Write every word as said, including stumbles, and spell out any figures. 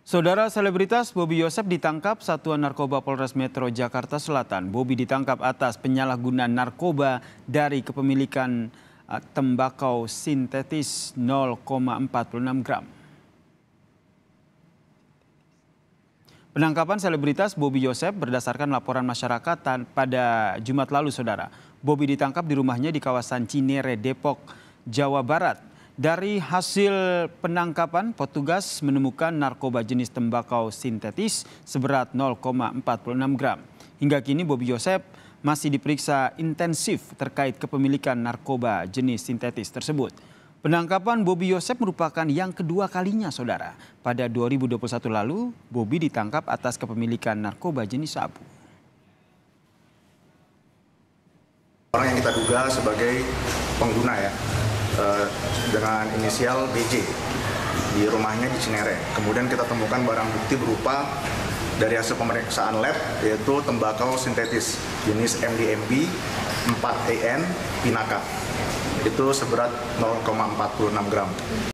Saudara selebritas Bobi Yosef ditangkap Satuan Narkoba Polres Metro Jakarta Selatan. Bobi ditangkap atas penyalahgunaan narkoba dari kepemilikan uh, tembakau sintetis nol koma empat puluh enam gram. Penangkapan selebritas Bobi Yosef berdasarkan laporan masyarakat pada Jumat lalu, saudara. Bobi ditangkap di rumahnya di kawasan Cinere, Depok, Jawa Barat. Dari hasil penangkapan, petugas menemukan narkoba jenis tembakau sintetis seberat nol koma empat puluh enam gram. Hingga kini Bobi Yosef masih diperiksa intensif terkait kepemilikan narkoba jenis sintetis tersebut. Penangkapan Bobi Yosef merupakan yang kedua kalinya, saudara. Pada dua ribu dua puluh satu lalu, Bobi ditangkap atas kepemilikan narkoba jenis sabu. Orang yang kita duga sebagai pengguna ya, dengan inisial B J di rumahnya di Cinere. Kemudian kita temukan barang bukti berupa dari hasil pemeriksaan lab, yaitu tembakau sintetis jenis M D M B empat E N Pinaka. Itu seberat nol koma empat puluh enam gram.